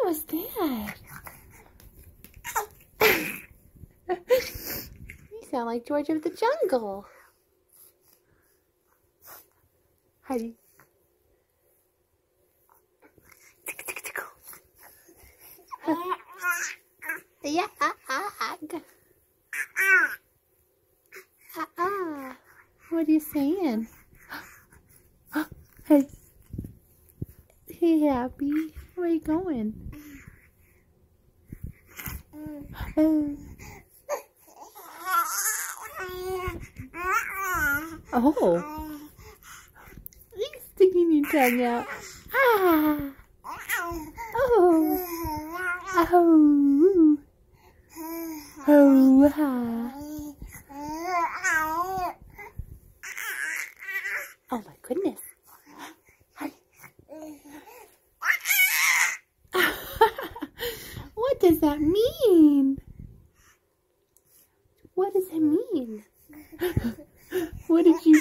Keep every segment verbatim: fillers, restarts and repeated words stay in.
was that? You sound like George of the Jungle. Heidi. Yeah, ah, ah, ah. Ah, ah. What are you saying? Hey. Hey, Happy. Where are you going? Oh. Oh. You're sticking your tongue out. Ah. Oh. Oh. Oh. Ah. Oh my goodness. What does that mean? What does it mean? What did you...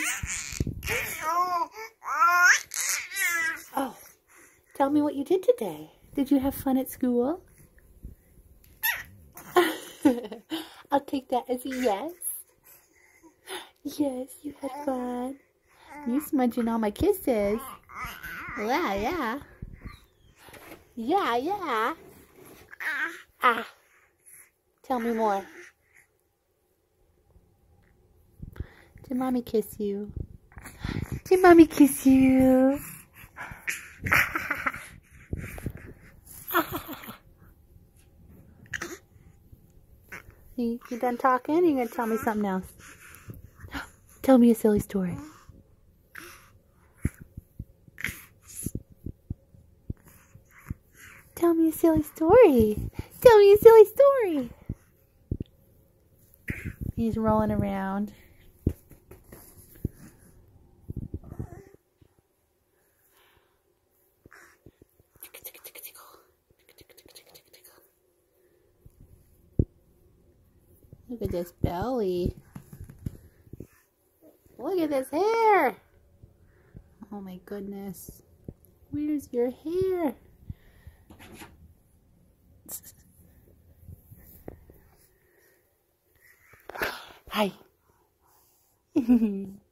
Oh, tell me what you did today. Did you have fun at school? I'll take that as a yes. Yes, you had fun. You smudging all my kisses. Yeah, yeah. Yeah, yeah. Ah. Tell me more. Did Mommy kiss you? Did Mommy kiss you? You, you done talking? Or you gonna tell me something else? Tell me a silly story. Tell me a silly story. Tell me a silly story. He's rolling around. Look at this belly. Look at this hair. Oh my goodness. Where's your hair? Hi.